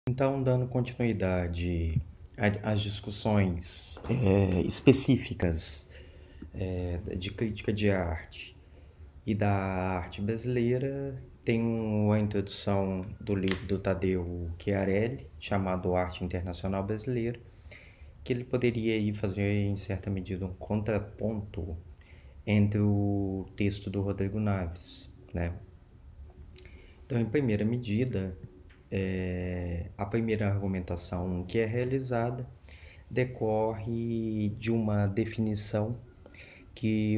Então, dando continuidade às discussões específicas de crítica de arte e da arte brasileira, tenho a introdução do livro do Tadeu Chiarelli, chamado Arte Internacional Brasileira, que ele poderia aí fazer, em certa medida, um contraponto entre o texto do Rodrigo Naves, né? Então, em primeira medida, a primeira argumentação que é realizada decorre de uma definição que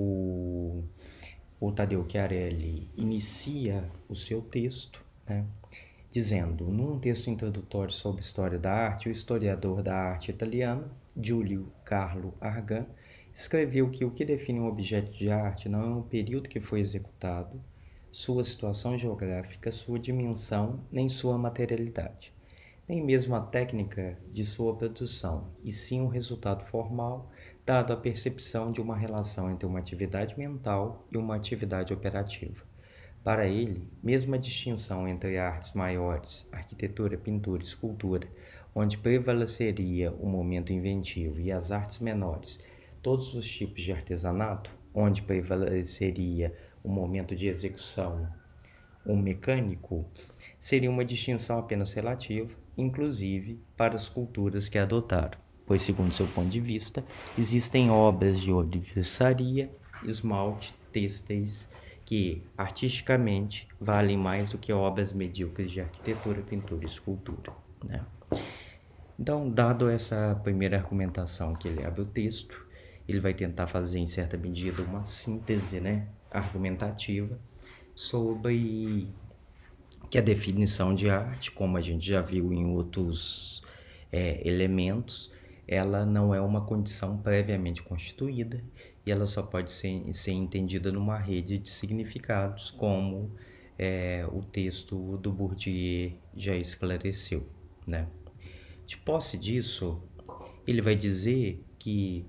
o Tadeu Chiarelli inicia o seu texto, né, dizendo: num texto introdutório sobre a história da arte, o historiador da arte italiano Giulio Carlo Argan escreveu que o que define um objeto de arte não é o período que foi executado, sua situação geográfica, sua dimensão, nem sua materialidade, nem mesmo a técnica de sua produção, e sim o resultado formal, dado a percepção de uma relação entre uma atividade mental e uma atividade operativa. Para ele, mesmo a distinção entre artes maiores, arquitetura, pintura, escultura, onde prevaleceria o momento inventivo, e as artes menores, todos os tipos de artesanato, onde prevaleceria o momento de execução, o mecânico, seria uma distinção apenas relativa, inclusive para as culturas que adotaram, pois, segundo seu ponto de vista, existem obras de orivesaria, esmalte, têxteis, que, artisticamente, valem mais do que obras medíocres de arquitetura, pintura e escultura, né? Então, dado essa primeira argumentação que ele abre o texto, ele vai tentar fazer, em certa medida, uma síntese, né, argumentativa sobre que a definição de arte, como a gente já viu em outros elementos, ela não é uma condição previamente constituída e ela só pode ser entendida numa rede de significados, como o texto do Bourdieu já esclareceu, né? De posse disso, ele vai dizer que,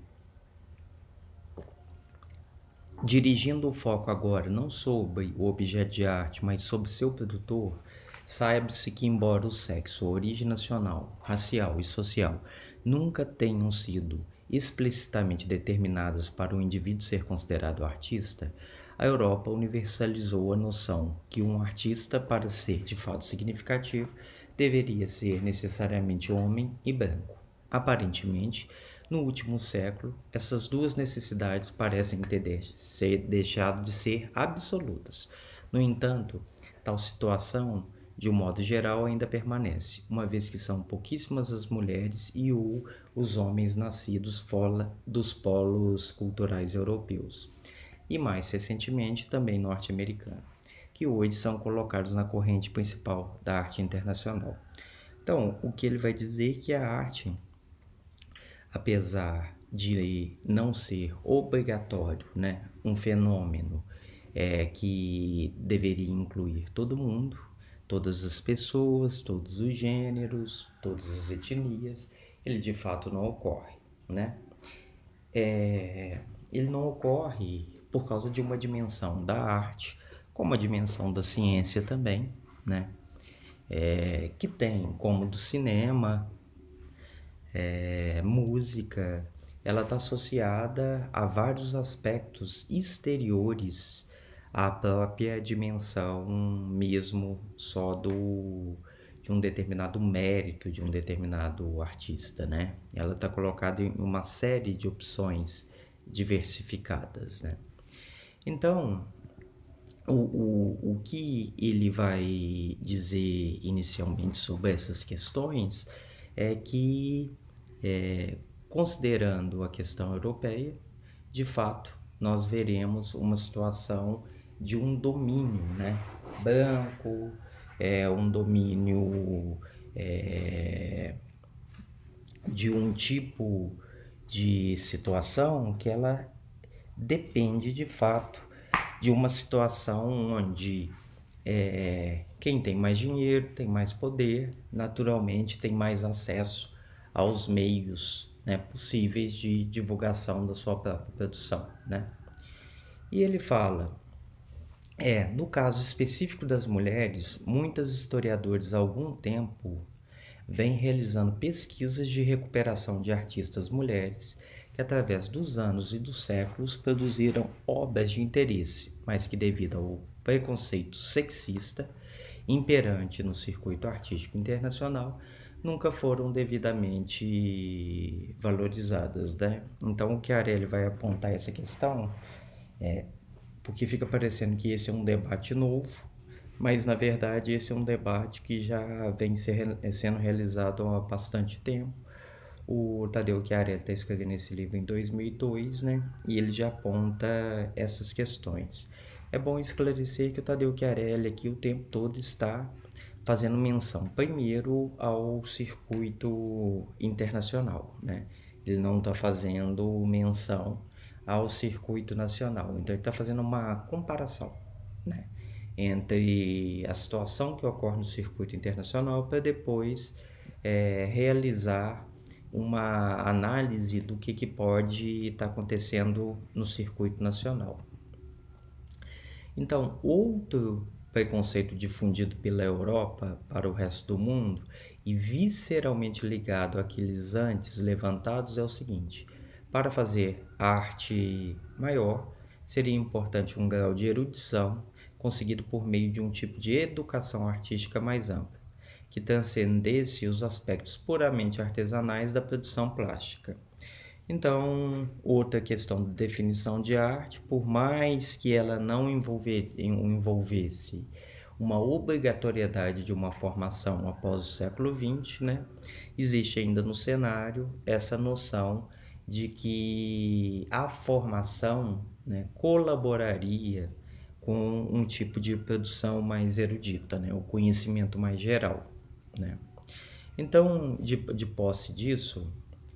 dirigindo o foco agora não sobre o objeto de arte, mas sobre seu produtor, saiba-se que, embora o sexo, a origem nacional, racial e social nunca tenham sido explicitamente determinadas para o indivíduo ser considerado artista, a Europa universalizou a noção que um artista, para ser de fato significativo, deveria ser necessariamente homem e branco. Aparentemente, no último século, essas duas necessidades parecem ter deixado de ser absolutas. No entanto, tal situação, de um modo geral, ainda permanece, uma vez que são pouquíssimas as mulheres e os homens nascidos fora dos polos culturais europeus, e mais recentemente também norte-americano, que hoje são colocados na corrente principal da arte internacional. Então, o que ele vai dizer é que a arte, apesar de não ser obrigatório, né, um fenômeno que deveria incluir todo mundo, todas as pessoas, todos os gêneros, todas as etnias, ele de fato não ocorre, né? Ele não ocorre por causa de uma dimensão da arte, como a dimensão da ciência também, né? Que tem, como do cinema, música, ela está associada a vários aspectos exteriores à própria dimensão mesmo só de um determinado mérito de um determinado artista, né? Ela está colocada em uma série de opções diversificadas, né? Então, o que ele vai dizer inicialmente sobre essas questões é que, considerando a questão europeia, de fato, nós veremos uma situação de um domínio, né, branco, um domínio de um tipo de situação que ela depende, de fato, de uma situação onde quem tem mais dinheiro, tem mais poder, naturalmente tem mais acesso aos meios, né, possíveis de divulgação da sua própria produção, né? E ele fala, no caso específico das mulheres, muitas historiadoras há algum tempo vem realizando pesquisas de recuperação de artistas mulheres que, através dos anos e dos séculos, produziram obras de interesse, mas que, devido ao preconceito sexista imperante no circuito artístico internacional, nunca foram devidamente valorizadas, né? Então, o Chiarelli vai apontar essa questão, porque fica parecendo que esse é um debate novo, mas, na verdade, esse é um debate que já vem sendo realizado há bastante tempo. O Tadeu Chiarelli está escrevendo esse livro em 2002, né? E ele já aponta essas questões. É bom esclarecer que o Tadeu Chiarelli aqui o tempo todo está fazendo menção, primeiro, ao circuito internacional, né? Ele não está fazendo menção ao circuito nacional. Então, ele está fazendo uma comparação, né, entre a situação que ocorre no circuito internacional para depois realizar uma análise do que pode estar acontecendo no circuito nacional. Então, outro preconceito difundido pela Europa para o resto do mundo e visceralmente ligado àqueles antes levantados é o seguinte: para fazer arte maior, seria importante um grau de erudição conseguido por meio de um tipo de educação artística mais ampla, que transcendesse os aspectos puramente artesanais da produção plástica. Então, outra questão de definição de arte, por mais que ela não envolvesse uma obrigatoriedade de uma formação após o século XX, né, existe ainda no cenário essa noção de que a formação, né, colaboraria com um tipo de produção mais erudita, né, o conhecimento mais geral, né. Então, de posse disso,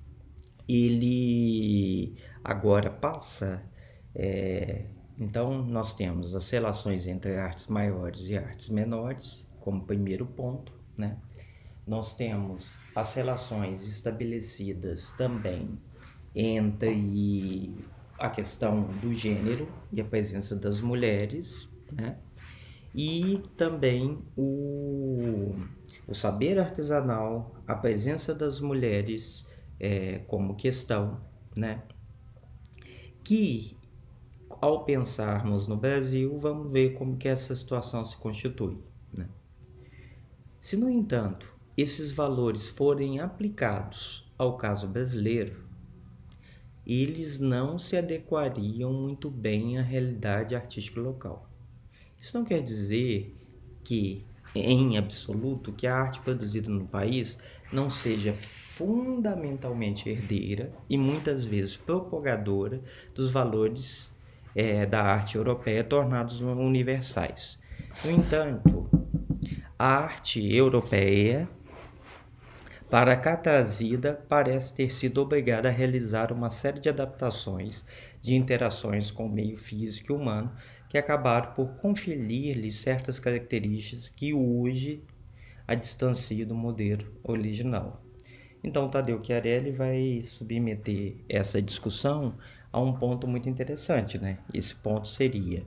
ele agora passa. Então, nós temos as relações entre artes maiores e artes menores, como primeiro ponto, né? Nós temos as relações estabelecidas também entre a questão do gênero e a presença das mulheres, né? E também o saber artesanal, a presença das mulheres como questão, né? Que, ao pensarmos no Brasil, vamos ver como que essa situação se constitui, né? Se, no entanto, esses valores forem aplicados ao caso brasileiro, eles não se adequariam muito bem à realidade artística local. Isso não quer dizer que, em absoluto, que a arte produzida no país não seja fundamentalmente herdeira e muitas vezes propagadora dos valores da arte europeia tornados universais. No entanto, a arte europeia, para cá trazida, parece ter sido obrigada a realizar uma série de adaptações de interações com o meio físico e humano que acabaram por conferir-lhe certas características que hoje a distanciam do modelo original. Então, Tadeu Chiarelli vai submeter essa discussão a um ponto muito interessante, né? Esse ponto seria: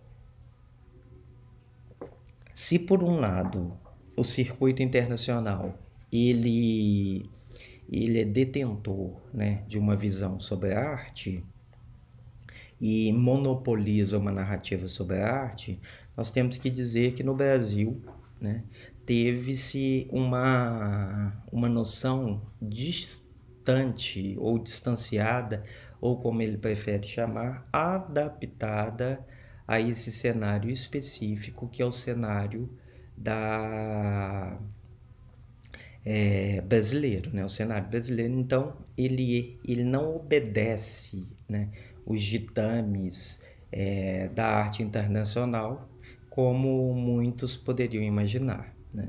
se por um lado o circuito internacional ele é detentor, né, de uma visão sobre a arte e monopoliza uma narrativa sobre a arte, nós temos que dizer que no Brasil, né, teve-se uma noção distante ou distanciada, ou como ele prefere chamar, adaptada a esse cenário específico que é o cenário brasileiro, né? O cenário brasileiro, então, ele não obedece, né, os ditames da arte internacional como muitos poderiam imaginar, né?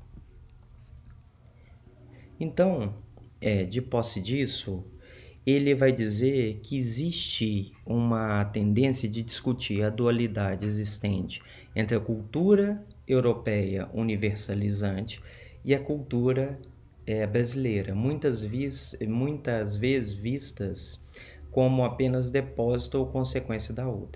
Então, de posse disso, ele vai dizer que existe uma tendência de discutir a dualidade existente entre a cultura europeia universalizante e a cultura brasileira, muitas vezes vistas como apenas depósito ou consequência da outra.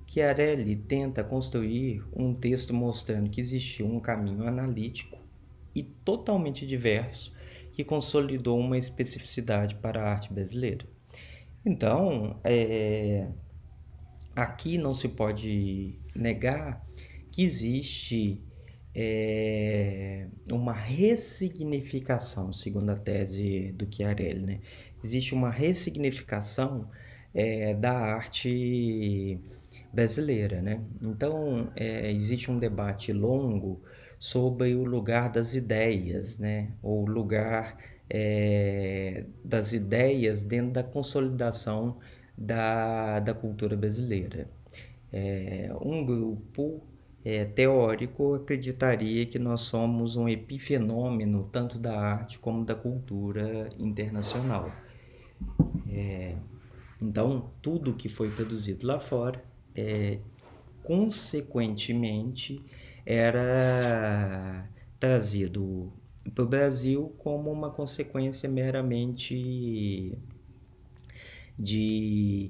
Chiarelli tenta construir um texto mostrando que existiu um caminho analítico e totalmente diverso que consolidou uma especificidade para a arte brasileira. Então, aqui não se pode negar que existe uma ressignificação, segundo a tese do Chiarelli, né? Existe uma ressignificação da arte brasileira, né? Então, existe um debate longo sobre o lugar das ideias, né? Ou o lugar das ideias dentro da consolidação da cultura brasileira. Um grupo teórico acreditaria que nós somos um epifenômeno tanto da arte como da cultura internacional. Então, tudo que foi produzido lá fora, consequentemente, era trazido para o Brasil como uma consequência meramente de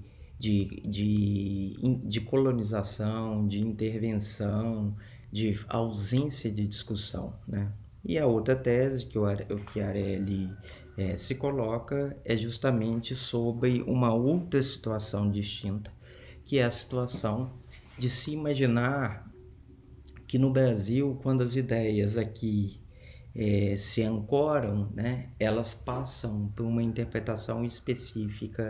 colonização, de intervenção, de ausência de discussão, né? E a outra tese que o Chiarelli se coloca é justamente sobre uma outra situação distinta, que é a situação de se imaginar que no Brasil, quando as ideias aqui se ancoram, né, elas passam por uma interpretação específica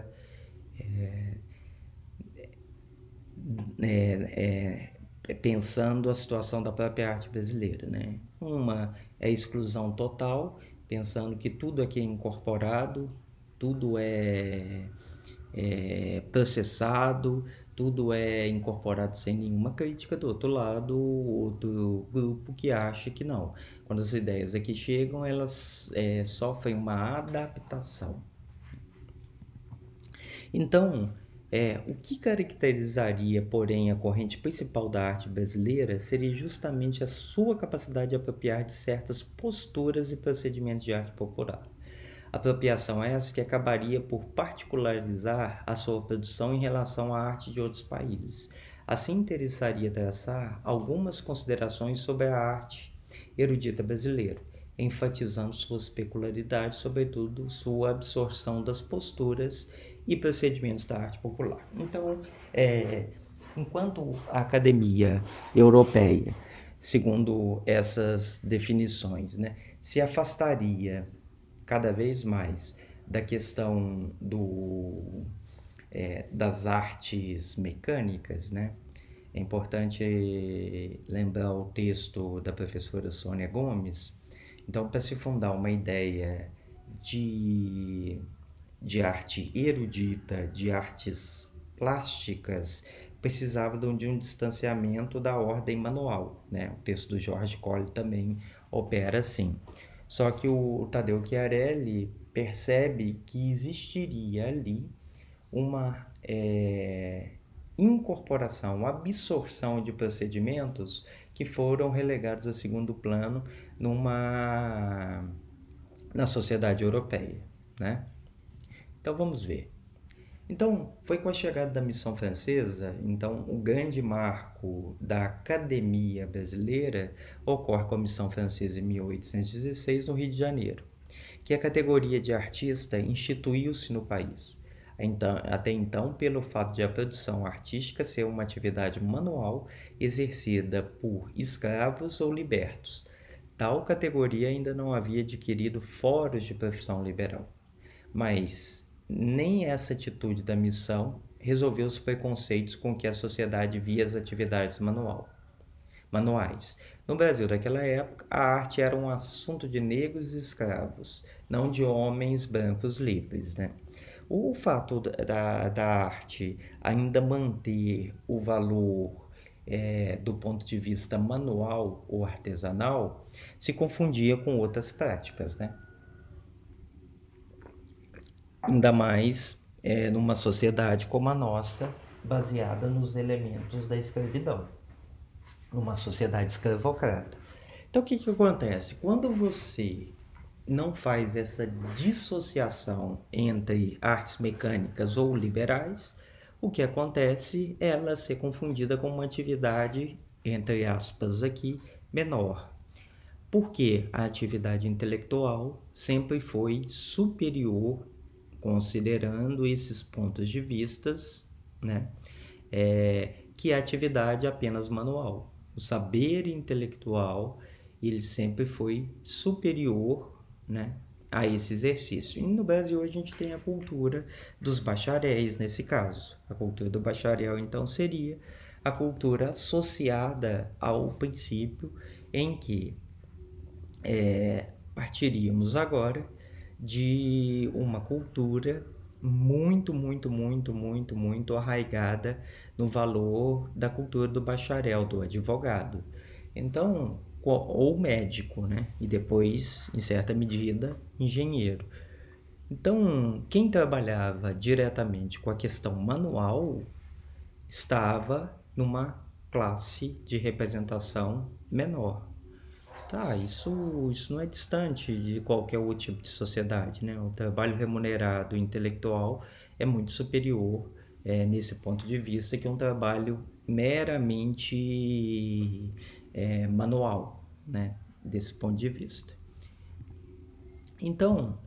pensando a situação da própria arte brasileira, né? Uma é exclusão total, pensando que tudo aqui é incorporado, tudo é processado, tudo é incorporado sem nenhuma crítica. Do outro lado, outro grupo que acha que não. Quando as ideias aqui chegam, elas sofrem uma adaptação. Então, o que caracterizaria, porém, a corrente principal da arte brasileira seria justamente a sua capacidade de apropriar de certas posturas e procedimentos de arte popular. Apropriação essa que acabaria por particularizar a sua produção em relação à arte de outros países. Assim, interessaria traçar algumas considerações sobre a arte erudita brasileira, enfatizando suas peculiaridades, sobretudo sua absorção das posturas e procedimentos da arte popular. Então, enquanto a academia europeia, segundo essas definições, né, se afastaria cada vez mais da questão das artes mecânicas, né? É importante lembrar o texto da professora Sônia Gomes. Então, para se fundar uma ideia de arte erudita, de artes plásticas, precisava de um distanciamento da ordem manual, né? O texto do Jorge Colli também opera assim. Só que o Tadeu Chiarelli percebe que existiria ali uma incorporação, uma absorção de procedimentos que foram relegados a segundo plano na sociedade europeia, né? Então vamos ver. Então, foi com a chegada da missão francesa, então o grande marco da academia brasileira ocorre com a missão francesa em 1816 no Rio de Janeiro, que a categoria de artista instituiu-se no país. Até então, pelo fato de a produção artística ser uma atividade manual exercida por escravos ou libertos, tal categoria ainda não havia adquirido fóruns de profissão liberal. Mas nem essa atitude da missão resolveu os preconceitos com que a sociedade via as atividades manuais. No Brasil daquela época, a arte era um assunto de negros e escravos, não de homens brancos livres, né? O fato da arte ainda manter o valor do ponto de vista manual ou artesanal se confundia com outras práticas, né? Ainda mais numa sociedade como a nossa, baseada nos elementos da escravidão, numa sociedade escravocrata. Então, o que acontece? Quando você não faz essa dissociação entre artes mecânicas ou liberais, o que acontece é ela ser confundida com uma atividade, entre aspas aqui, menor. porque a atividade intelectual sempre foi superior, considerando esses pontos de vistas, né, que a atividade apenas manual. O saber intelectual, ele sempre foi superior, né, a esse exercício. E no Brasil a gente tem a cultura dos bacharéis nesse caso. A cultura do bacharel, então, seria a cultura associada ao princípio em que partiríamos agora de uma cultura muito arraigada no valor da cultura do bacharel, do advogado. Então, ou médico, né? E depois, em certa medida, engenheiro. Então, quem trabalhava diretamente com a questão manual estava numa classe de representação menor. Tá, isso não é distante de qualquer outro tipo de sociedade, né? O trabalho remunerado intelectual é muito superior nesse ponto de vista que um trabalho meramente manual, né? Desse ponto de vista. Então,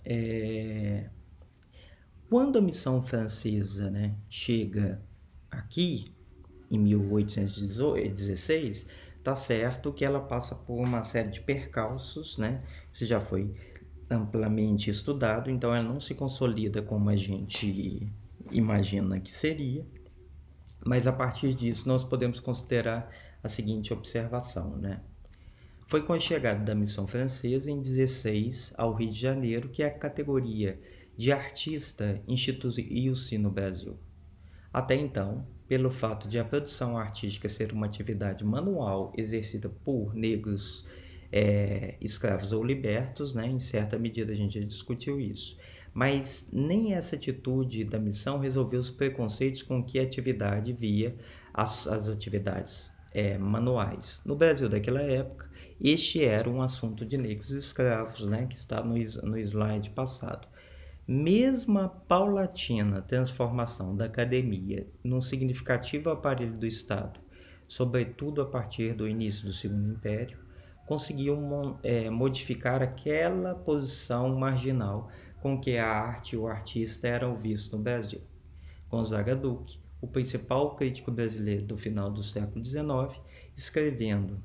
quando a missão francesa, né, chega aqui, em 1816, tá certo que ela passa por uma série de percalços, né? Isso já foi amplamente estudado, então ela não se consolida como a gente imagina que seria, mas a partir disso nós podemos considerar a seguinte observação, né? Foi com a chegada da missão francesa em 16 ao Rio de Janeiro que a categoria de artista instituiu-se no Brasil. Até então, pelo fato de a produção artística ser uma atividade manual exercida por negros escravos ou libertos, né? Em certa medida a gente já discutiu isso. Mas nem essa atitude da missão resolveu os preconceitos com que a atividade via as atividades manuais. No Brasil daquela época, este era um assunto de negros escravos, né? Que está no slide passado. Mesmo a paulatina transformação da academia num significativo aparelho do Estado, sobretudo a partir do início do Segundo Império, conseguiu modificar aquela posição marginal com que a arte e o artista eram vistos no Brasil. Gonzaga Duque, o principal crítico brasileiro do final do século XIX, escrevendo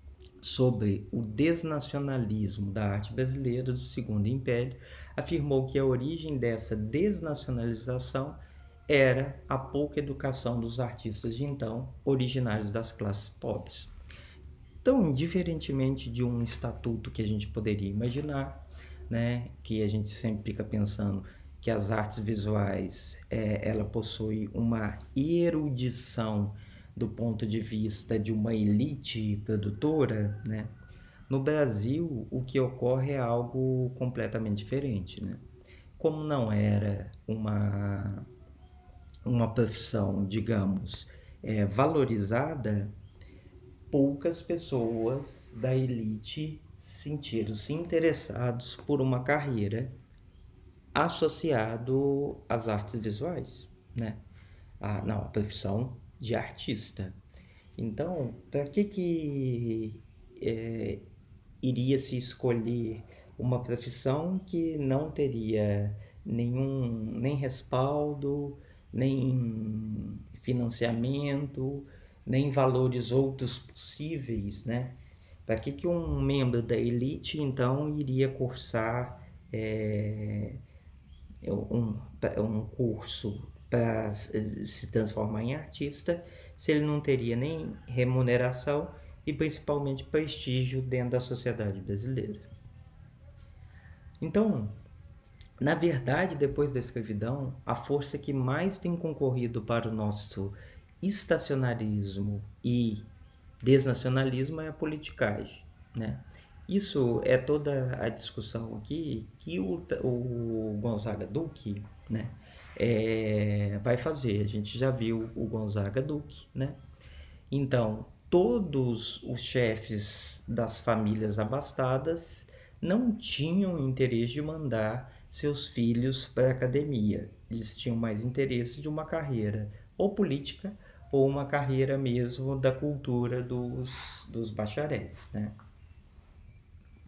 sobre o desnacionalismo da arte brasileira do Segundo Império, afirmou que a origem dessa desnacionalização era a pouca educação dos artistas de então, originários das classes pobres. Então, diferentemente de um estatuto que a gente poderia imaginar, né, que a gente sempre fica pensando que as artes visuais ela possui uma erudição do ponto de vista de uma elite produtora, né? No Brasil, o que ocorre é algo completamente diferente, né? Como não era uma profissão, digamos, valorizada, poucas pessoas da elite sentiram-se interessados por uma carreira associado às artes visuais, né? A profissão de artista. Então, para que iria se escolher uma profissão que não teria nem respaldo, nem financiamento, nem valores outros possíveis, né? Para que um membro da elite, então, iria cursar um curso para se transformar em artista se ele não teria nem remuneração e principalmente prestígio dentro da sociedade brasileira? Então, na verdade, depois da escravidão, a força que mais tem concorrido para o nosso estacionarismo e desnacionalismo é a politicagem, né? Isso é toda a discussão aqui que o Gonzaga Duque, né, vai fazer. A gente já viu o Gonzaga Duque, né? Então, todos os chefes das famílias abastadas não tinham interesse de mandar seus filhos para a academia. Eles tinham mais interesse de uma carreira ou política ou uma carreira mesmo da cultura dos bacharéis, né?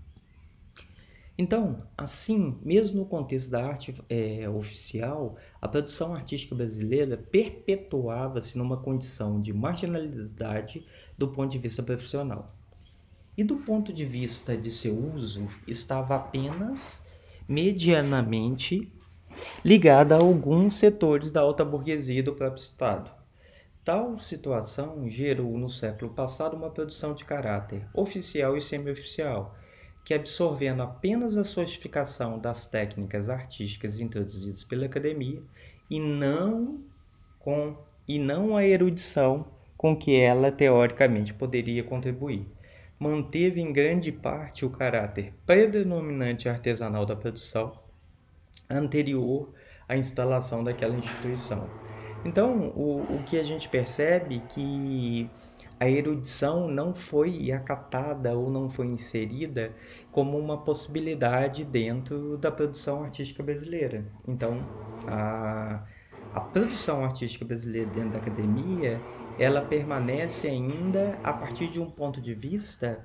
Então, assim, mesmo no contexto da arte oficial, a produção artística brasileira perpetuava-se numa condição de marginalidade do ponto de vista profissional. E do ponto de vista de seu uso, estava apenas medianamente ligada a alguns setores da alta burguesia do próprio Estado. Tal situação gerou no século passado uma produção de caráter oficial e semi-oficial, que, absorvendo apenas a sofisticação das técnicas artísticas introduzidas pela academia e não a erudição com que ela teoricamente poderia contribuir, manteve em grande parte o caráter predominante artesanal da produção anterior à instalação daquela instituição. Então, o que a gente percebe é que a erudição não foi acatada ou não foi inserida como uma possibilidade dentro da produção artística brasileira. Então, a produção artística brasileira dentro da academia, ela permanece ainda a partir de um ponto de vista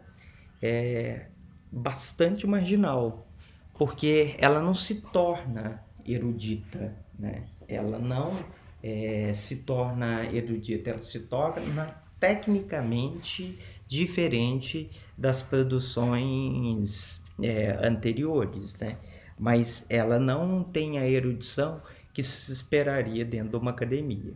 bastante marginal, porque ela não se torna erudita, né? Ela não se torna erudita, ela se torna tecnicamente diferente das produções anteriores, né? Mas ela não tem a erudição que se esperaria dentro de uma academia.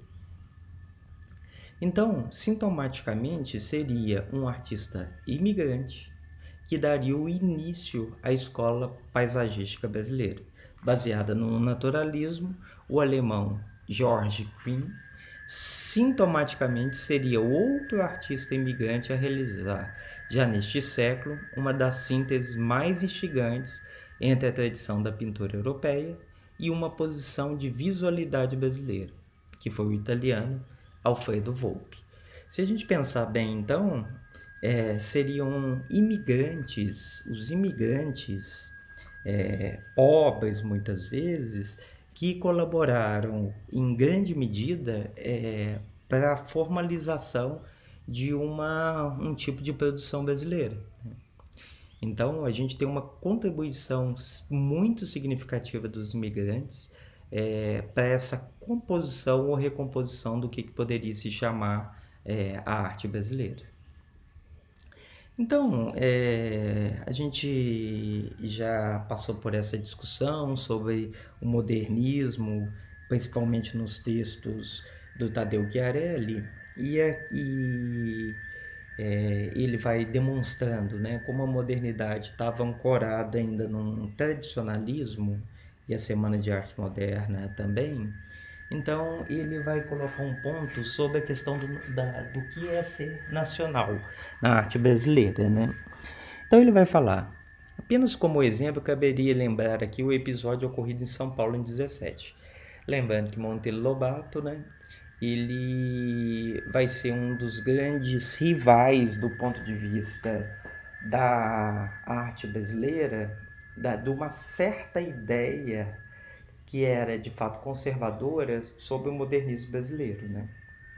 Então, sintomaticamente, seria um artista imigrante que daria o início à escola paisagística brasileira, baseada no naturalismo. O alemão Georg Quinn sintomaticamente seria outro artista imigrante a realizar, já neste século, uma das sínteses mais instigantes entre a tradição da pintura europeia e uma posição de visualidade brasileira, que foi o italiano Alfredo Volpi. Se a gente pensar bem, então, seriam imigrantes, os imigrantes pobres, muitas vezes, que colaboraram em grande medida para a formalização de um tipo de produção brasileira. Então, a gente tem uma contribuição muito significativa dos imigrantes para essa composição ou recomposição do que poderia se chamar a arte brasileira. Então, a gente já passou por essa discussão sobre o modernismo, principalmente nos textos do Taddeo Chiarelli, e ele vai demonstrando, né, como a modernidade estava ancorada ainda num tradicionalismo, e a Semana de Arte Moderna também. Então, ele vai colocar um ponto sobre a questão do que é ser nacional na arte brasileira, né? Então, ele vai falar, apenas como exemplo, caberia lembrar aqui o episódio ocorrido em São Paulo em 17. Lembrando que Monteiro Lobato, né, ele vai ser um dos grandes rivais do ponto de vista da arte brasileira, de uma certa ideia que era de fato conservadora sobre o modernismo brasileiro, né?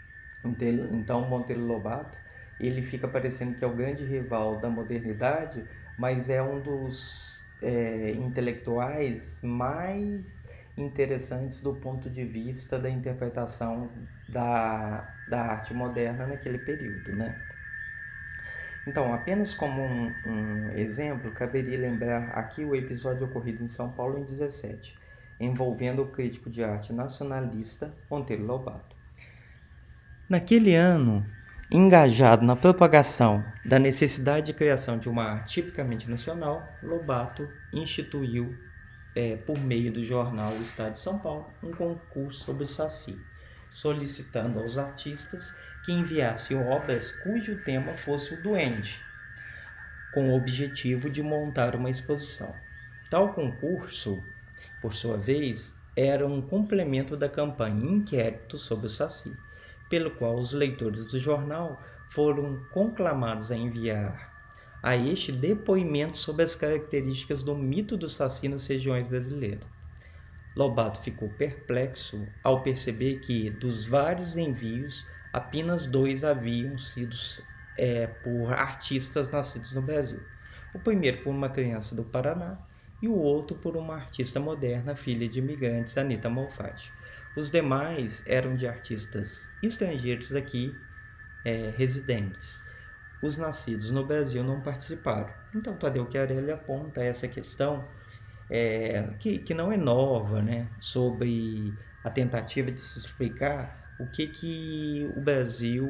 Então, Monteiro Lobato, ele fica parecendo que é o grande rival da modernidade, mas é um dos intelectuais mais interessantes do ponto de vista da interpretação da arte moderna naquele período, né? Então, apenas como um exemplo, caberia lembrar aqui o episódio ocorrido em São Paulo em 17, envolvendo o crítico de arte nacionalista Monteiro Lobato. Naquele ano, engajado na propagação da necessidade de criação de uma arte tipicamente nacional, Lobato instituiu, por meio do jornal O Estado de São Paulo, um concurso sobre o Saci, solicitando aos artistas que enviassem obras cujo tema fosse o duende, com o objetivo de montar uma exposição. Tal concurso, por sua vez, era um complemento da campanha Inquérito sobre o Saci, pelo qual os leitores do jornal foram conclamados a enviar a este depoimentos sobre as características do mito do Saci nas regiões brasileiras. Lobato ficou perplexo ao perceber que, dos vários envios, apenas 2 haviam sido por artistas nascidos no Brasil. O primeiro por uma criança do Paraná e o outro por uma artista moderna, filha de imigrantes, Anita Malfatti. Os demais eram de artistas estrangeiros aqui residentes. Os nascidos no Brasil não participaram. Então, Tadeu Chiarelli aponta essa questão que não é nova, né, sobre a tentativa de se explicar o que o Brasil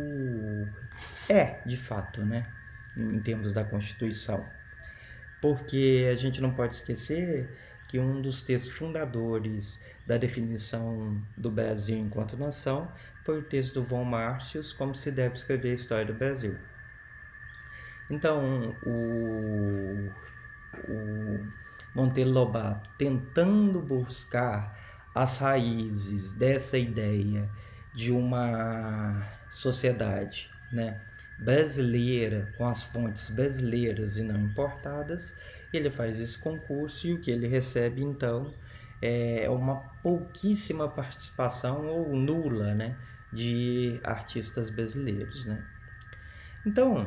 é, de fato, né, em termos da Constituição. Porque a gente não pode esquecer que um dos textos fundadores da definição do Brasil enquanto nação foi o texto do von Martius, Como se deve escrever a história do Brasil. Então, o Monteiro Lobato, tentando buscar as raízes dessa ideia de uma sociedade, né, brasileira, com as fontes brasileiras e não importadas, ele faz esse concurso e o que ele recebe, então, é uma pouquíssima participação ou nula, né, de artistas brasileiros, né. Então,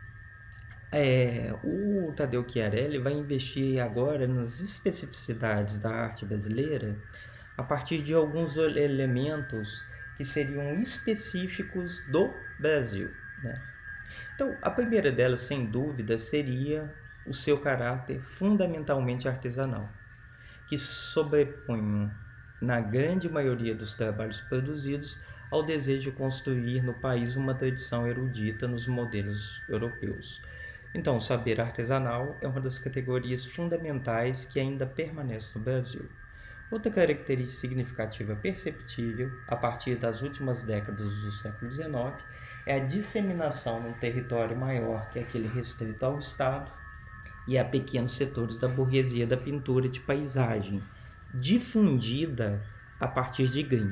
o Tadeu Chiarelli vai investir agora nas especificidades da arte brasileira a partir de alguns elementos que seriam específicos do Brasil, né? Então, a primeira delas, sem dúvida, seria o seu caráter fundamentalmente artesanal, que sobrepunha, na grande maioria dos trabalhos produzidos, ao desejo de construir no país uma tradição erudita nos modelos europeus. Então, o saber artesanal é uma das categorias fundamentais que ainda permanece no Brasil. Outra característica significativa perceptível, a partir das últimas décadas do século XIX, é a disseminação num território maior que aquele restrito ao Estado e a pequenos setores da burguesia da pintura de paisagem, difundida a partir de Grimm.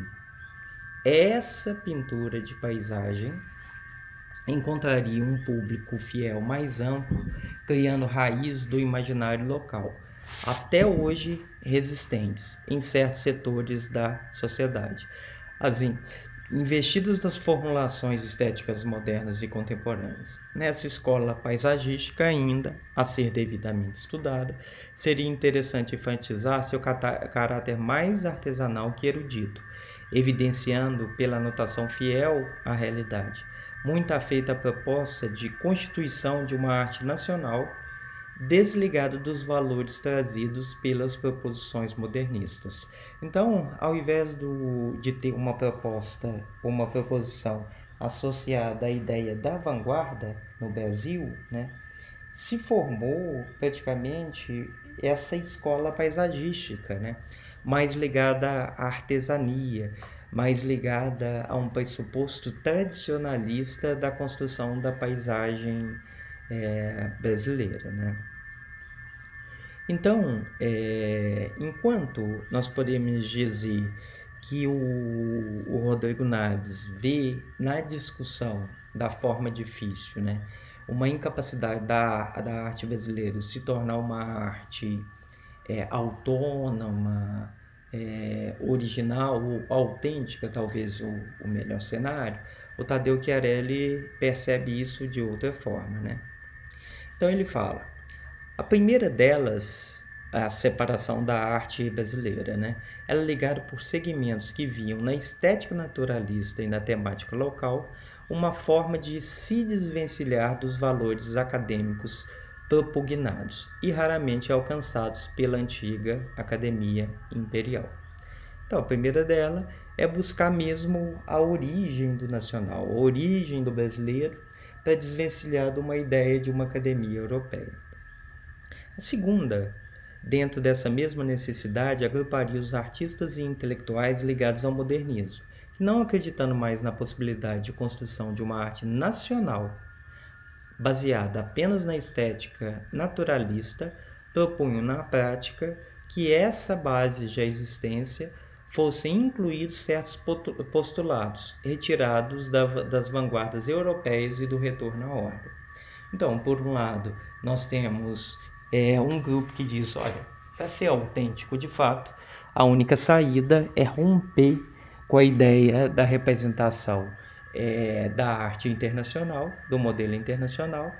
Essa pintura de paisagem encontraria um público fiel mais amplo, criando raízes do imaginário local, até hoje resistentes em certos setores da sociedade. As investidas das formulações estéticas modernas e contemporâneas. Nessa escola paisagística ainda, a ser devidamente estudada, seria interessante enfatizar seu caráter mais artesanal que erudito, evidenciando pela notação fiel à realidade, muito afeita à proposta de constituição de uma arte nacional desligada dos valores trazidos pelas proposições modernistas. Então, ao invés de ter uma proposta, uma proposição associada à ideia da vanguarda no Brasil, né, se formou praticamente essa escola paisagística, né, mais ligada à artesania, mais ligada a um pressuposto tradicionalista da construção da paisagem brasileira, né? Então, enquanto nós podemos dizer que o Rodrigo Naves vê na discussão da forma difícil, né, uma incapacidade da arte brasileira se tornar uma arte autônoma, original ou autêntica, talvez o melhor cenário, o Tadeu Chiarelli percebe isso de outra forma, né? Então ele fala, a primeira delas, a separação da arte brasileira, né? Ela é ligada por segmentos que viam na estética naturalista e na temática local uma forma de se desvencilhar dos valores acadêmicos propugnados e raramente alcançados pela antiga Academia Imperial. Então, a primeira dela é buscar mesmo a origem do nacional, a origem do brasileiro, para desvencilhar de uma ideia de uma academia europeia. A segunda, dentro dessa mesma necessidade, agruparia os artistas e intelectuais ligados ao modernismo, que, não acreditando mais na possibilidade de construção de uma arte nacional baseada apenas na estética naturalista, propunham na prática que essa base de existência fossem incluídos certos postulados retirados das vanguardas europeias e do retorno à ordem. Então, por um lado, nós temos um grupo que diz, olha, para ser autêntico de fato, a única saída é romper com a ideia da representação da arte internacional, do modelo internacional,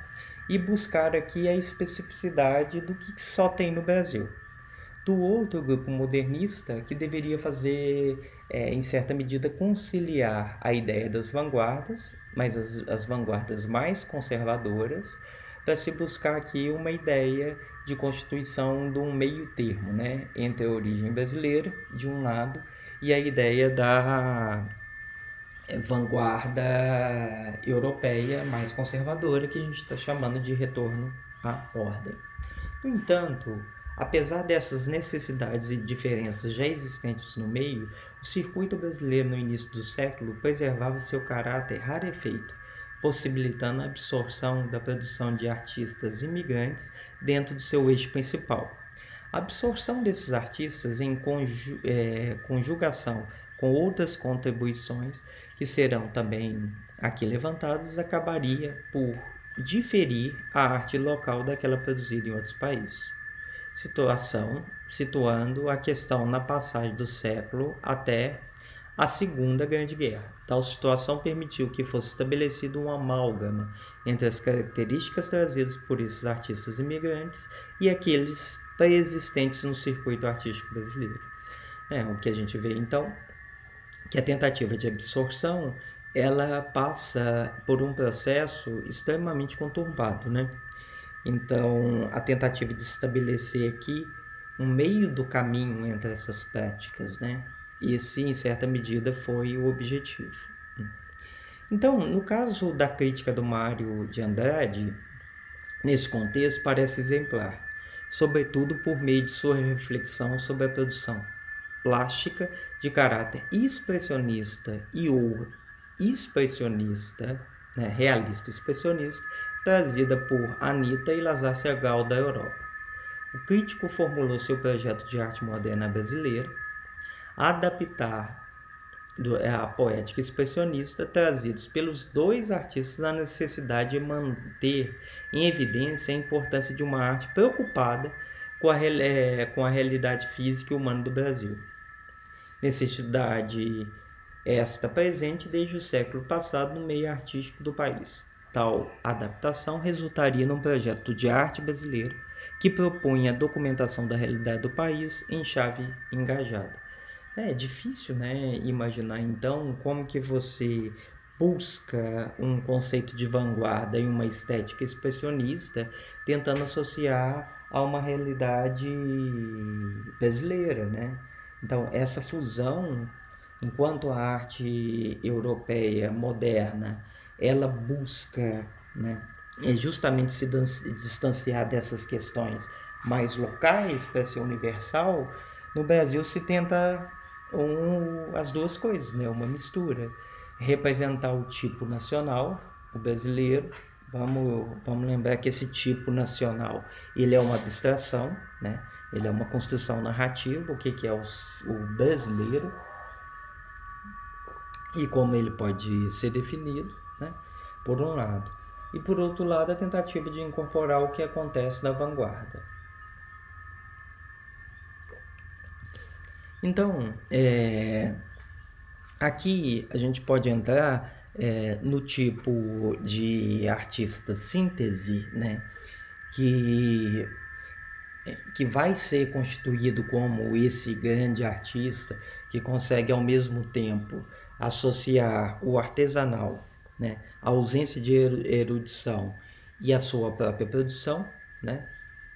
e buscar aqui a especificidade do que só tem no Brasil. Do outro grupo modernista, que deveria fazer, em certa medida, conciliar a ideia das vanguardas, mas as vanguardas mais conservadoras, para se buscar aqui uma ideia de constituição de um meio termo, né, entre a origem brasileira, de um lado, e a ideia da vanguarda europeia mais conservadora, que a gente está chamando de retorno à ordem. No entanto, apesar dessas necessidades e diferenças já existentes no meio, o circuito brasileiro no início do século preservava seu caráter rarefeito, possibilitando a absorção da produção de artistas imigrantes dentro do seu eixo principal. A absorção desses artistas em conjugação com outras contribuições que serão também aqui levantadas acabaria por diferir a arte local daquela produzida em outros países. Situando a questão na passagem do século até a Segunda Grande Guerra. Tal situação permitiu que fosse estabelecido um amálgama entre as características trazidas por esses artistas imigrantes e aqueles pré-existentes no circuito artístico brasileiro. O que a gente vê, então, que a tentativa de absorção ela passa por um processo extremamente conturbado, né? Então, a tentativa de estabelecer aqui um meio do caminho entre essas práticas, né? Esse, em certa medida, foi o objetivo. Então, no caso da crítica do Mário de Andrade, nesse contexto, parece exemplar, sobretudo por meio de sua reflexão sobre a produção plástica de caráter expressionista ou expressionista, né, realista expressionista, trazida por Anita e Lazar Segal da Europa. O crítico formulou seu projeto de arte moderna brasileira, adaptar a poética expressionista trazidos pelos dois artistas na necessidade de manter em evidência a importância de uma arte preocupada com a realidade física e humana do Brasil. Necessidade esta presente desde o século passado no meio artístico do país. Tal adaptação resultaria num projeto de arte brasileira que propunha a documentação da realidade do país em chave engajada. É difícil, né, imaginar então como que você busca um conceito de vanguarda e uma estética expressionista tentando associar a uma realidade brasileira, né? Então, essa fusão, enquanto a arte europeia moderna, ela busca, né, justamente se distanciar dessas questões mais locais para ser universal, no Brasil se tenta as duas coisas, né, uma mistura. Representar o tipo nacional, o brasileiro. Vamos lembrar que esse tipo nacional ele é uma abstração, né? Ele é uma construção narrativa, o que é o brasileiro e como ele pode ser definido, né? Por um lado. E por outro lado, a tentativa de incorporar o que acontece na vanguarda. Então, aqui a gente pode entrar no tipo de artista síntese, né? Que vai ser constituído como esse grande artista que consegue ao mesmo tempo associar o artesanal, né, a ausência de erudição e a sua própria produção, né,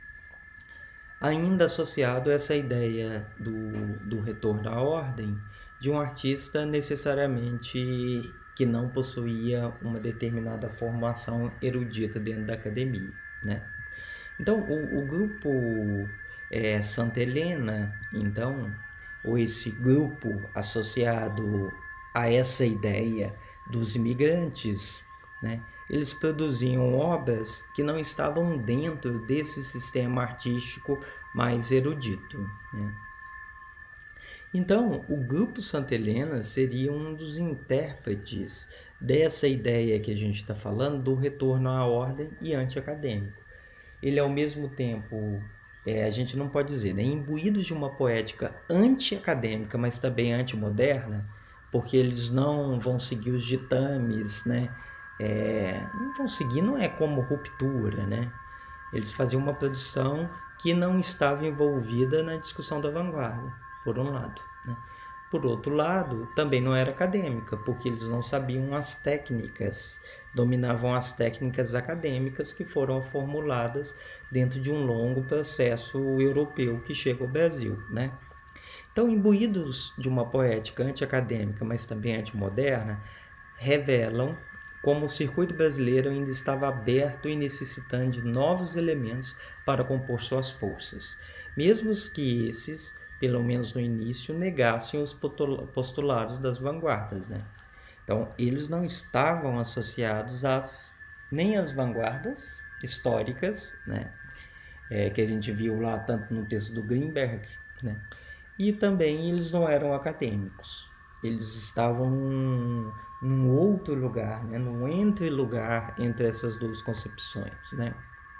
ainda associado a essa ideia do retorno à ordem de um artista necessariamente que não possuía uma determinada formação erudita dentro da academia, né? Então, o grupo Santa Helena, então, ou esse grupo associado a essa ideia dos imigrantes, né, eles produziam obras que não estavam dentro desse sistema artístico mais erudito, né? Então, o grupo Santa Helena seria um dos intérpretes dessa ideia que a gente está falando do retorno à ordem e anti-acadêmico. Ele, ao mesmo tempo, a gente não pode dizer, né, imbuído de uma poética anti-acadêmica, mas também anti-moderna, porque eles não vão seguir os ditames, né, não vão seguir, não é como ruptura, né? Eles faziam uma produção que não estava envolvida na discussão da vanguarda, por um lado, né? Por outro lado, também não era acadêmica, porque eles não sabiam as técnicas, dominavam as técnicas acadêmicas que foram formuladas dentro de um longo processo europeu que chega ao Brasil, né? Então, imbuídos de uma poética anti-acadêmica, mas também anti-moderna, revelam como o circuito brasileiro ainda estava aberto e necessitando de novos elementos para compor suas forças, mesmo que esses, pelo menos no início, negassem os postulados das vanguardas, né? Então, eles não estavam associados nem às vanguardas históricas, né? Que a gente viu lá tanto no texto do Greenberg, né? E também eles não eram acadêmicos. Eles estavam num outro lugar, né? Num entre-lugar entre essas duas concepções, né?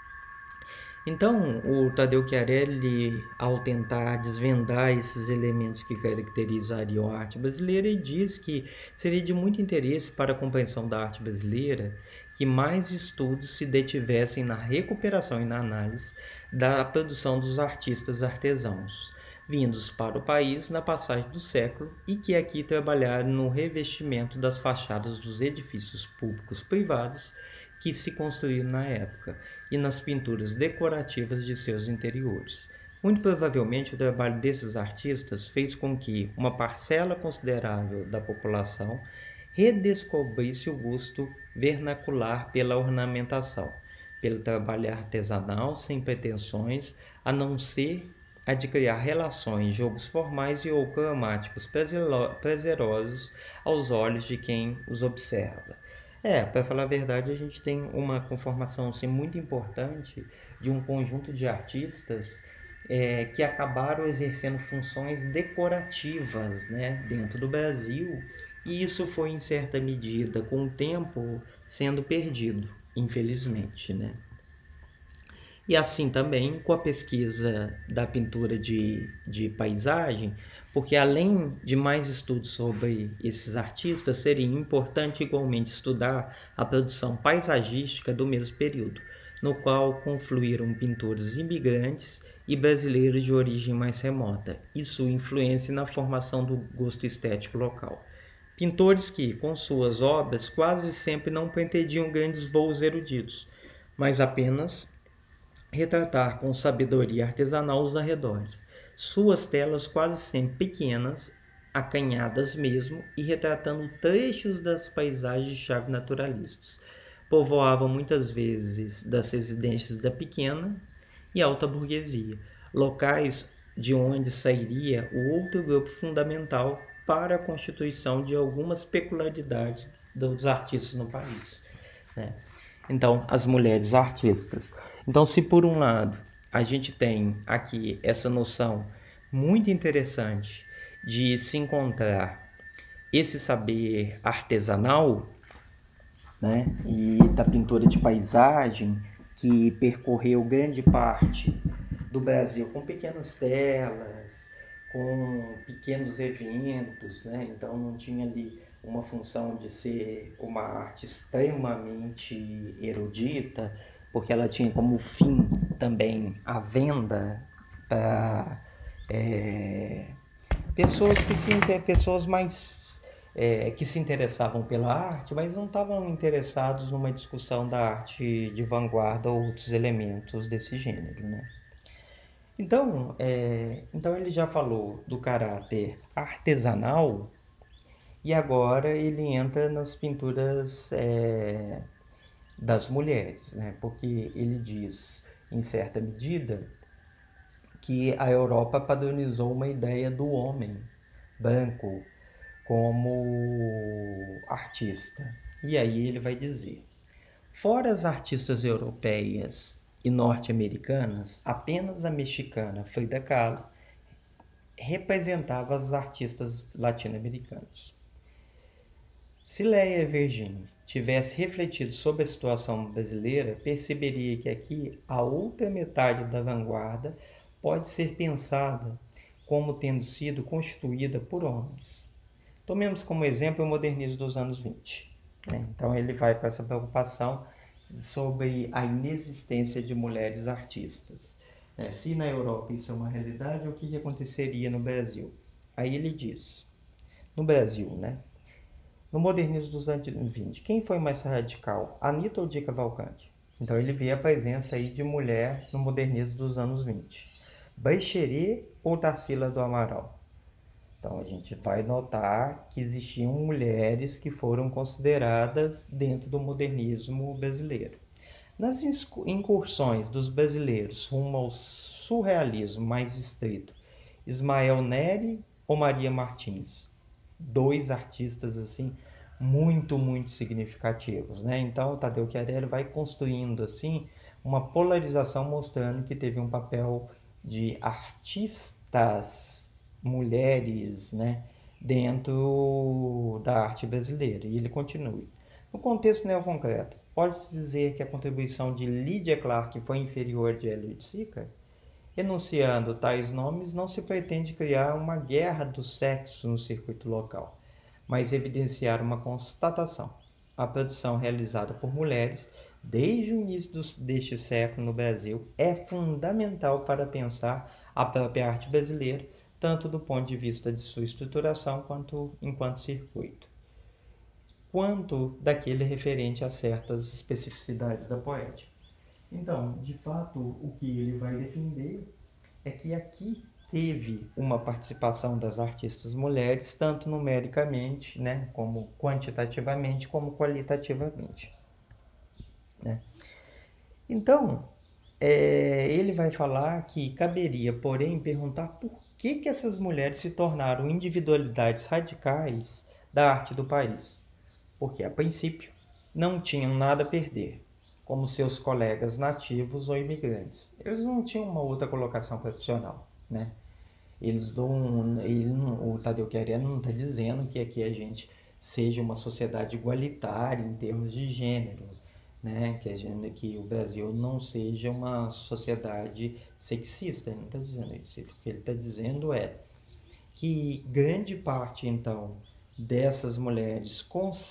Então, o Tadeu Chiarelli, ao tentar desvendar esses elementos que caracterizariam a arte brasileira, ele diz que seria de muito interesse para a compreensão da arte brasileira que mais estudos se detivessem na recuperação e na análise da produção dos artistas artesãos, vindos para o país na passagem do século e que aqui trabalharam no revestimento das fachadas dos edifícios públicos privados que se construíram na época e nas pinturas decorativas de seus interiores. Muito provavelmente o trabalho desses artistas fez com que uma parcela considerável da população redescobrisse o gosto vernacular pela ornamentação, pelo trabalho artesanal sem pretensões a não ser a de criar relações, jogos formais e ou cromáticos prazerosos aos olhos de quem os observa. Para falar a verdade, a gente tem uma conformação assim, muito importante de um conjunto de artistas que acabaram exercendo funções decorativas, né, dentro do Brasil, e isso foi, em certa medida, com o tempo, sendo perdido, infelizmente, né? E assim também com a pesquisa da pintura de paisagem, porque além de mais estudos sobre esses artistas, seria importante igualmente estudar a produção paisagística do mesmo período, no qual confluíram pintores imigrantes e brasileiros de origem mais remota, e sua influência na formação do gosto estético local. Pintores que, com suas obras, quase sempre não pretendiam grandes voos eruditos, mas apenas retratar com sabedoria artesanal os arredores. Suas telas quase sempre pequenas, acanhadas mesmo, e retratando trechos das paisagens-chave naturalistas. Povoavam muitas vezes das residências da pequena e alta burguesia, locais de onde sairia o outro grupo fundamental para a constituição de algumas peculiaridades dos artistas no país, né? Então, as mulheres artistas. Então, se por um lado a gente tem aqui essa noção muito interessante de se encontrar esse saber artesanal, né, e da pintura de paisagem que percorreu grande parte do Brasil com pequenas telas, com pequenos eventos, né? Então não tinha ali uma função de ser uma arte extremamente erudita, porque ela tinha como fim também a venda para pessoas mais que se interessavam pela arte, mas não estavam interessados numa discussão da arte de vanguarda ou outros elementos desse gênero, né? Então ele já falou do caráter artesanal e agora ele entra nas pinturas das mulheres, né? Porque ele diz, em certa medida, que a Europa padronizou uma ideia do homem branco como artista. E aí ele vai dizer: fora as artistas europeias e norte-americanas, apenas a mexicana Frida Kahlo representava as artistas latino-americanas. Se Leia Virginie tivesse refletido sobre a situação brasileira, perceberia que aqui a outra metade da vanguarda pode ser pensada como tendo sido constituída por homens. Tomemos como exemplo o modernismo dos anos 20. né? Então ele vai com essa preocupação sobre a inexistência de mulheres artistas. Se na Europa isso é uma realidade, o que aconteceria no Brasil? Aí ele diz, no Brasil, né? No modernismo dos anos 20, quem foi mais radical, Anitta ou Di Cavalcanti? Então ele vê a presença aí de mulher no modernismo dos anos 20. Baixerê ou Tarsila do Amaral? Então a gente vai notar que existiam mulheres que foram consideradas dentro do modernismo brasileiro. Nas incursões dos brasileiros rumo ao surrealismo mais estrito, Ismael Neri ou Maria Martins? Dois artistas assim muito significativos, né? Então o Tadeu Chiarelli vai construindo assim uma polarização mostrando que teve um papel de artistas mulheres, né, dentro da arte brasileira. E ele continua. No contexto neoconcreto, pode-se dizer que a contribuição de Lydia Clark foi inferior de Elliot Sica? Enunciando tais nomes, não se pretende criar uma guerra dos sexos no circuito local, mas evidenciar uma constatação. A produção realizada por mulheres, desde o início deste século no Brasil, é fundamental para pensar a própria arte brasileira, tanto do ponto de vista de sua estruturação quanto enquanto circuito, quanto daquele referente a certas especificidades da poética. Então, de fato, o que ele vai defender é que aqui teve uma participação das artistas mulheres, tanto numericamente, né, como quantitativamente, como qualitativamente, né? Então, ele vai falar que caberia, porém, perguntar por que essas mulheres se tornaram individualidades radicais da arte do país. Porque, a princípio, não tinham nada a perder, como seus colegas nativos ou imigrantes. Eles não tinham uma outra colocação profissional, né? O Tadeu Chiarelli não está dizendo que aqui a gente seja uma sociedade igualitária em termos de gênero, né? Que o Brasil não seja uma sociedade sexista. Ele não está dizendo isso. O que ele está dizendo é que grande parte, então, dessas mulheres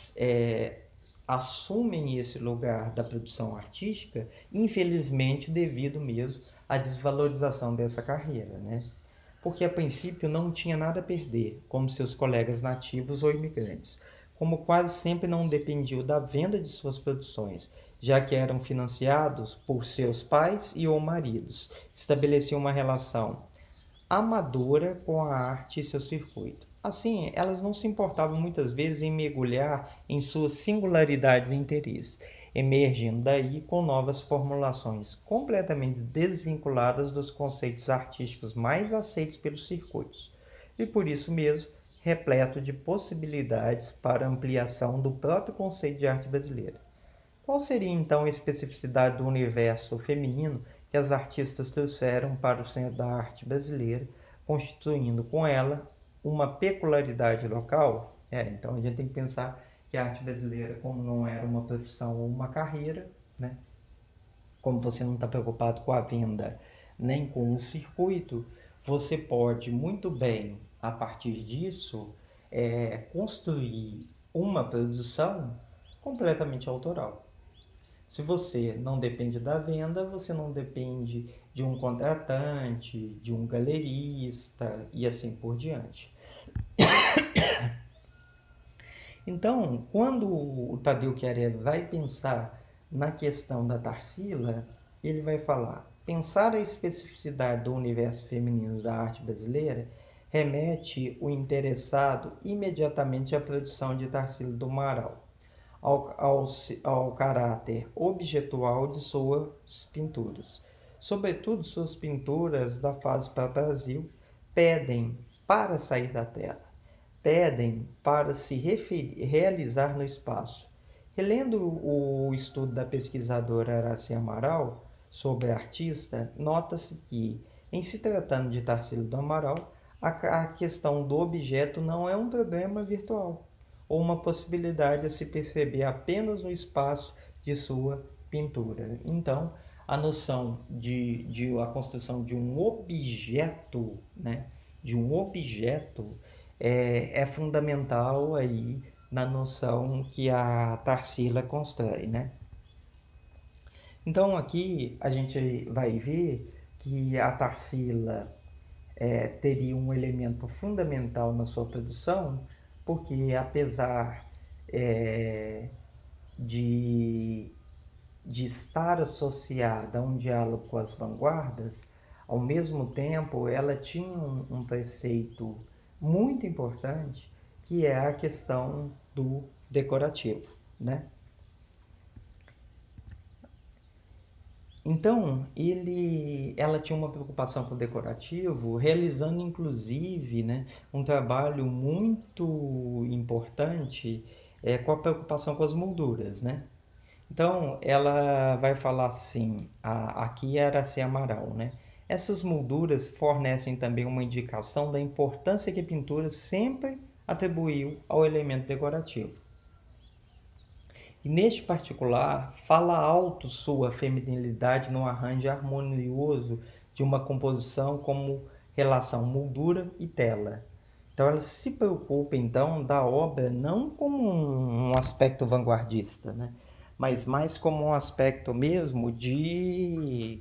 assumem esse lugar da produção artística, infelizmente, devido mesmo à desvalorização dessa carreira, né? Porque a princípio não tinha nada a perder, como seus colegas nativos ou imigrantes, como quase sempre não dependiam da venda de suas produções, já que eram financiados por seus pais e ou maridos, estabeleciam uma relação amadora com a arte e seu circuito. Assim, elas não se importavam muitas vezes em mergulhar em suas singularidades e interesses, emergindo daí com novas formulações completamente desvinculadas dos conceitos artísticos mais aceitos pelos circuitos, e por isso mesmo repleto de possibilidades para ampliação do próprio conceito de arte brasileira. Qual seria então a especificidade do universo feminino que as artistas trouxeram para o centro da arte brasileira, constituindo com ela uma peculiaridade local? Então a gente tem que pensar que a arte brasileira, como não era uma profissão ou uma carreira, né? Como você não está preocupado com a venda nem com o circuito, você pode muito bem, a partir disso, construir uma produção completamente autoral. Se você não depende da venda, você não depende de um contratante, de um galerista e assim por diante. Então, quando o Tadeu Chiarelli vai pensar na questão da Tarsila, ele vai falar: pensar a especificidade do universo feminino da arte brasileira remete o interessado imediatamente à produção de Tarsila do Amaral, ao caráter objetual de suas pinturas. Sobretudo, suas pinturas da fase para o Brasil pedem para sair da tela, pedem para se realizar no espaço. Relendo o estudo da pesquisadora Araci Amaral sobre a artista, nota-se que, em se tratando de Tarsila do Amaral, a questão do objeto não é um problema virtual, ou uma possibilidade a se perceber apenas no espaço de sua pintura. Então, a noção de a construção de um objeto, né, de um objeto, é fundamental aí na noção que a Tarsila constrói, né? Então aqui a gente vai ver que a Tarsila teria um elemento fundamental na sua produção, porque apesar de estar associada a um diálogo com as vanguardas, ao mesmo tempo ela tinha um preceito muito importante, que é a questão do decorativo, né? Então, ela tinha uma preocupação com o decorativo, realizando inclusive, né, um trabalho muito importante com a preocupação com as molduras, né? Então, ela vai falar assim, aqui era assim Amaral, né? Essas molduras fornecem também uma indicação da importância que a pintura sempre atribuiu ao elemento decorativo. E neste particular, fala alto sua feminilidade no arranjo harmonioso de uma composição como relação moldura e tela. Então ela se preocupa então da obra não como um aspecto vanguardista, né? Mas mais como um aspecto mesmo de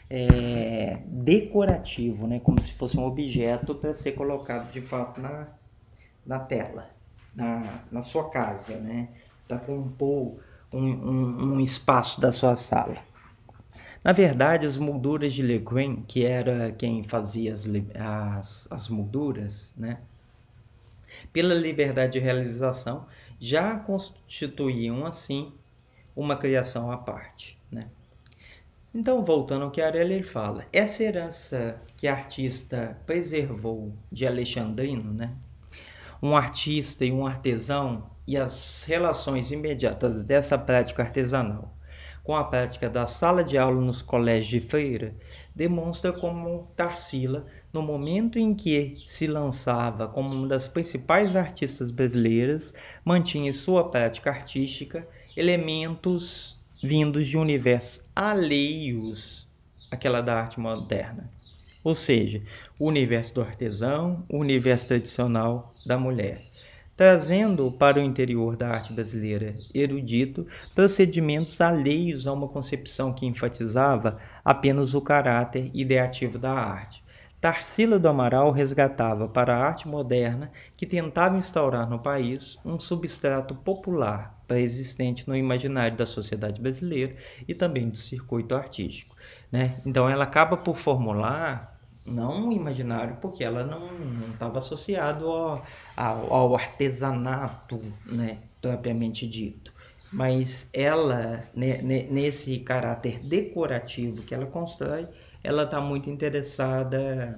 decorativo, né? Como se fosse um objeto para ser colocado de fato na tela, na sua casa, né? Para compor um espaço da sua sala. Na verdade, as molduras de Le Guin, que era quem fazia as molduras, né? Pela liberdade de realização, já constituíam assim uma criação à parte, né? Então, voltando ao que Arelli fala, essa herança que a artista preservou de Alexandrino, né? Um artista e um artesão e as relações imediatas dessa prática artesanal com a prática da sala de aula nos colégios de feira demonstra como Tarsila, no momento em que se lançava como uma das principais artistas brasileiras, mantinha em sua prática artística elementos vindos de universos alheios àquela da arte moderna. Ou seja, o universo do artesão, o universo tradicional da mulher, trazendo para o interior da arte brasileira erudito procedimentos alheios a uma concepção que enfatizava apenas o caráter ideativo da arte. Tarsila do Amaral resgatava para a arte moderna que tentava instaurar no país um substrato popular pré-existente no imaginário da sociedade brasileira e também do circuito artístico, né? Então ela acaba por formular não um imaginário, porque ela não estava associado ao artesanato, né, propriamente dito. Mas ela, né, nesse caráter decorativo que ela constrói, ela está muito interessada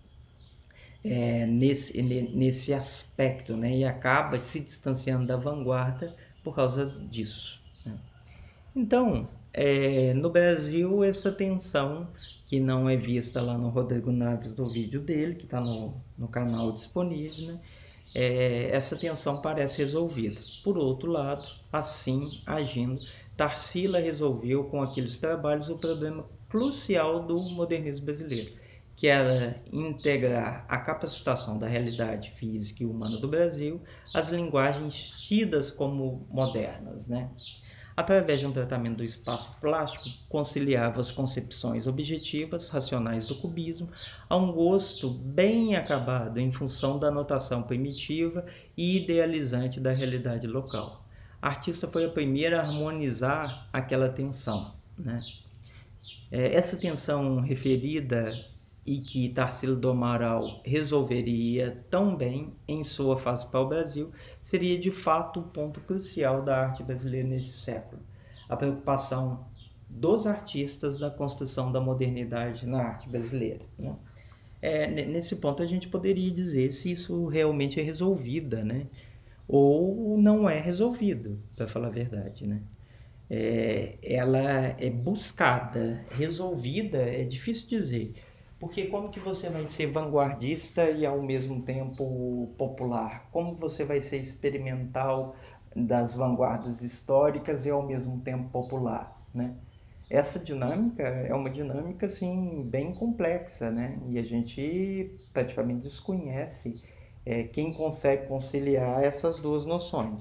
nesse aspecto, né, e acaba se distanciando da vanguarda por causa disso, né? Então, no Brasil, essa tensão, que não é vista lá no Rodrigo Naves do vídeo dele, que está no canal disponível, né? Essa tensão parece resolvida. Por outro lado, assim agindo, Tarsila resolveu com aqueles trabalhos o problema crucial do modernismo brasileiro, que era integrar a capacitação da realidade física e humana do Brasil às linguagens tidas como modernas, né? Através de um tratamento do espaço plástico, conciliava as concepções objetivas, racionais do cubismo, a um gosto bem acabado em função da notação primitiva e idealizante da realidade local. A artista foi a primeira a harmonizar aquela tensão, né? Essa tensão referida e que Tarsila do Amaral resolveria tão bem em sua fase para o Brasil, seria de fato o ponto crucial da arte brasileira nesse século. A preocupação dos artistas da construção da modernidade na arte brasileira, né? Nesse ponto a gente poderia dizer se isso realmente é resolvida, né? Ou não é resolvido, para falar a verdade, né? Ela é buscada, resolvida, é difícil dizer. Porque como que você vai ser vanguardista e ao mesmo tempo popular? Como você vai ser experimental das vanguardas históricas e ao mesmo tempo popular, né? Essa dinâmica é uma dinâmica assim bem complexa, né? E a gente praticamente desconhece quem consegue conciliar essas duas noções.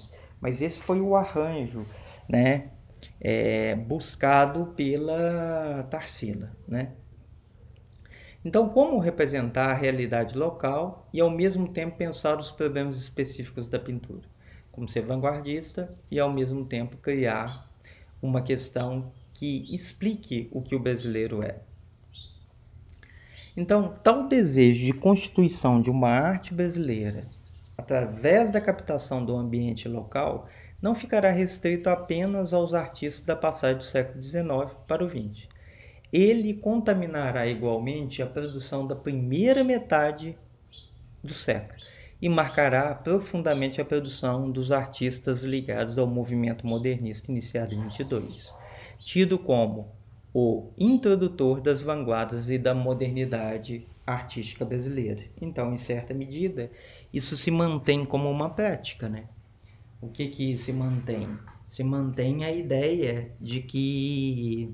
mas esse foi o arranjo, né, buscado pela Tarsila, né? Então, como representar a realidade local e ao mesmo tempo pensar os problemas específicos da pintura? Como ser vanguardista e ao mesmo tempo criar uma questão que explique o que o brasileiro é. Então, tal desejo de constituição de uma arte brasileira através da captação do ambiente local não ficará restrito apenas aos artistas da passagem do século XIX para o XX. Ele contaminará igualmente a produção da primeira metade do século e marcará profundamente a produção dos artistas ligados ao movimento modernista iniciado em 22, tido como o introdutor das vanguardas e da modernidade artística brasileira. Então, em certa medida, isso se mantém como uma prática, né? O que se mantém? Se mantém a ideia de que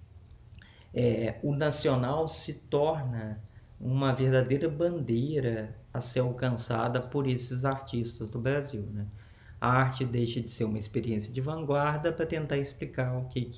o nacional se torna uma verdadeira bandeira a ser alcançada por esses artistas do Brasil, né? A arte deixa de ser uma experiência de vanguarda para tentar explicar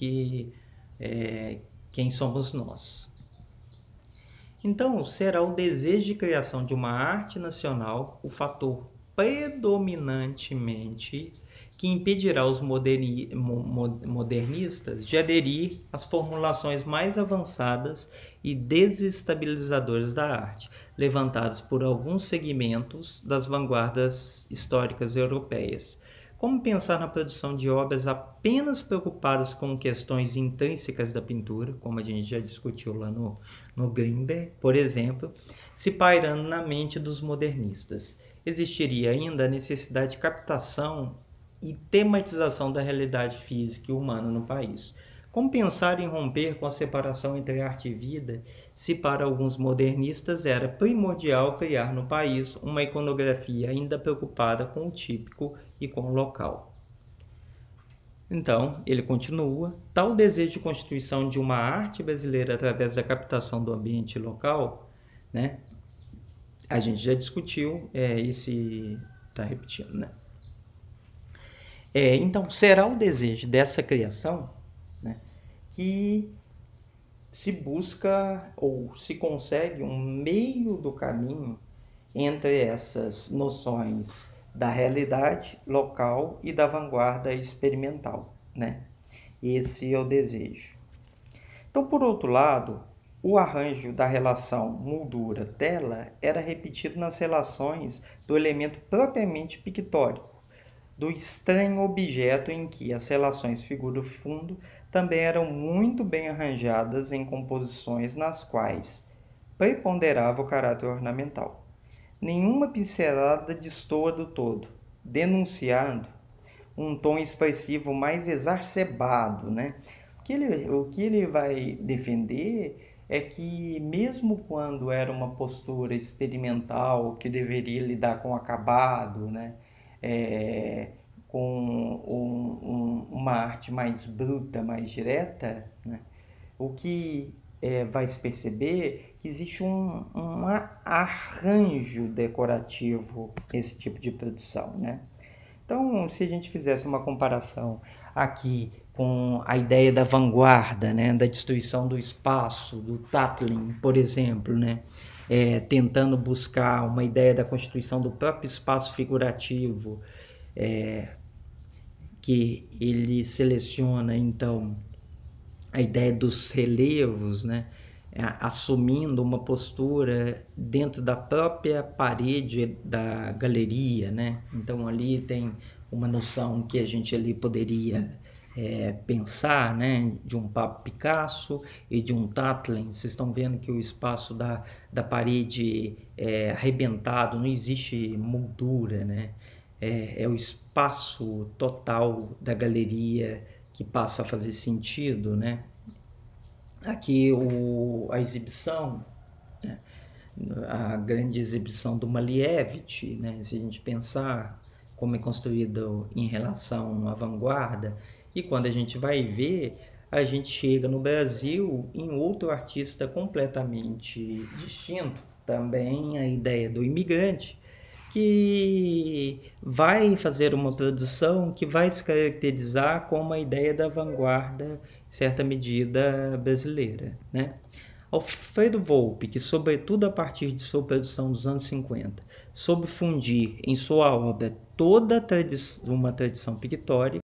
quem somos nós. Então, será o desejo de criação de uma arte nacional o fator predominantemente que impedirá os modernistas de aderir às formulações mais avançadas e desestabilizadoras da arte, levantadas por alguns segmentos das vanguardas históricas europeias. Como pensar na produção de obras apenas preocupadas com questões intrínsecas da pintura, como a gente já discutiu lá no Grinberg, por exemplo, se pairando na mente dos modernistas? Existiria ainda a necessidade de captação e tematização da realidade física e humana no país. Como pensar em romper com a separação entre arte e vida, se para alguns modernistas era primordial criar no país uma iconografia ainda preocupada com o típico e com o local? Então, ele continua: tal desejo de constituição de uma arte brasileira através da captação do ambiente local, né? A gente já discutiu, tá repetindo, né? Então, será o desejo dessa criação, né, que se busca ou se consegue um meio do caminho entre essas noções da realidade local e da vanguarda experimental, né? Esse é o desejo. Então, por outro lado, o arranjo da relação moldura-tela era repetido nas relações do elemento propriamente pictórico, do estranho objeto em que as relações figura-fundo também eram muito bem arranjadas em composições nas quais preponderava o caráter ornamental. Nenhuma pincelada destoa do todo, denunciando um tom expressivo mais exacerbado, né? O que ele vai defender é que, mesmo quando era uma postura experimental que deveria lidar com o acabado, né? Com uma arte mais bruta, mais direta, né? O que vai se perceber que existe um arranjo decorativo nesse tipo de produção, né? Então, se a gente fizesse uma comparação aqui com a ideia da vanguarda, né, da destruição do espaço, do Tatlin, por exemplo, né, tentando buscar uma ideia da constituição do próprio espaço figurativo, que ele seleciona, então, a ideia dos relevos, né, assumindo uma postura dentro da própria parede da galeria, né? Então ali tem uma noção que a gente ali poderia pensar, né, de um Pablo Picasso e de um Tatlin. Vocês estão vendo que o espaço da parede é arrebentado, não existe moldura, né? É o espaço total da galeria que passa a fazer sentido, né? Aqui a exibição, né? A grande exibição do Malevich, né? Se a gente pensar como é construído em relação à vanguarda, e quando a gente vai ver, a gente chega no Brasil em outro artista completamente distinto, também a ideia do imigrante, que vai fazer uma produção que vai se caracterizar como a ideia da vanguarda, em certa medida, brasileira, né? Alfredo Volpi, que sobretudo a partir de sua produção dos anos 50, soube fundir em sua obra toda uma tradição pictórica,